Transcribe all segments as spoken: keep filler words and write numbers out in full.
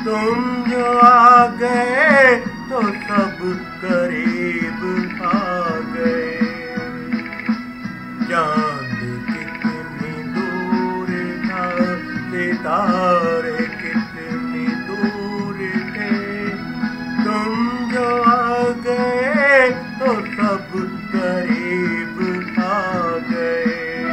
तुम जो आ गए तो सब करीब आ गए। चांद कितनी दूर था, सितारे कितनी दूर थे, तुम जो आ गए तो सब करीब आ गए।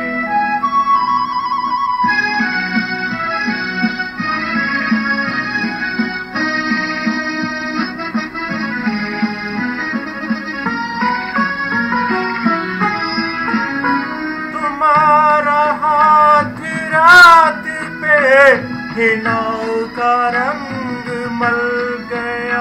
तुम्हारा हाथ रात पे हिनाव का रंग मल गया,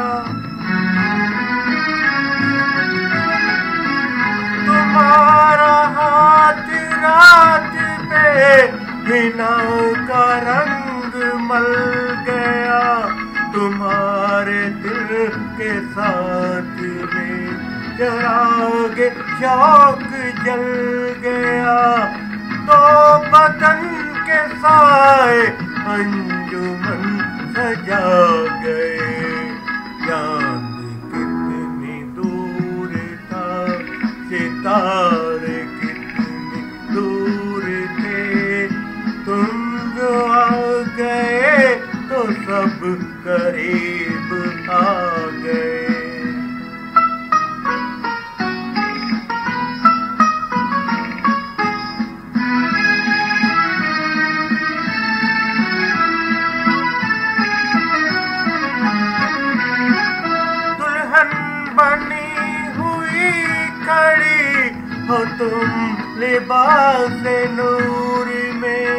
तुम्हारा हाथ रात पे हिनाव का रंग मल गया, तुम्हारे दिल के साथ में जरागे शौक जल गया। तो बदन के साए अंजुमन सजा गए। चांद कितनी दूर था, सितारे कितनी दूर थे, तुम जो आ गए तो सब करीब आ गए। बनी हुई खड़ी हो तुम लिबास नूर में,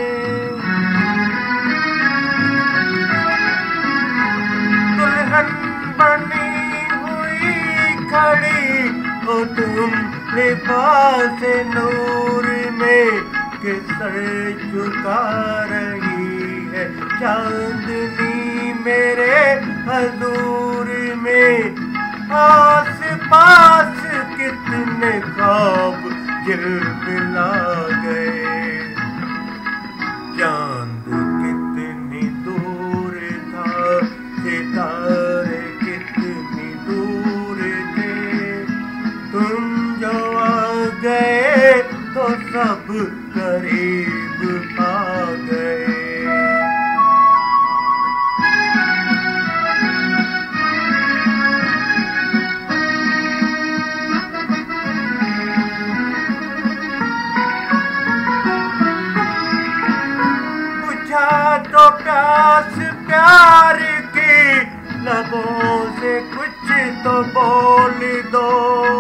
दुल्हन बनी हुई खड़ी हो तुम लिबास नूर में, कि सर झुका रही है चांदनी मेरे हजूर में। आस पास कितने ख्वाब झिलमिला गए। चांद कितनी दूर था, सितारे कितनी दूर थे, तुम जो आ गए तो सब करीब आ गए। तो प्यास प्यार की लबों से कुछ तो बोल दो,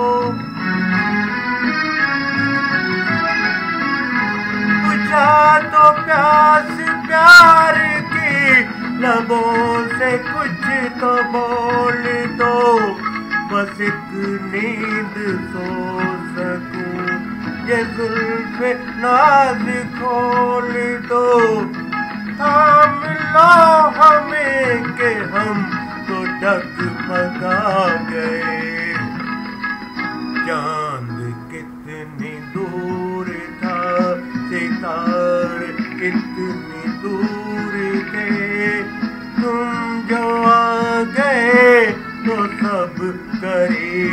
बुझा तो प्यास प्यार की लबों से कुछ तो बोल दो, बस एक नींद सो सकूं ये जुल्फ़े नाज़ खोल दो। थाम लो हमें के हम तो डगमगा गए। चांद कितनी दूर था, सितारे कितनी दूर थे, तुम जो आ गए तो सब करीब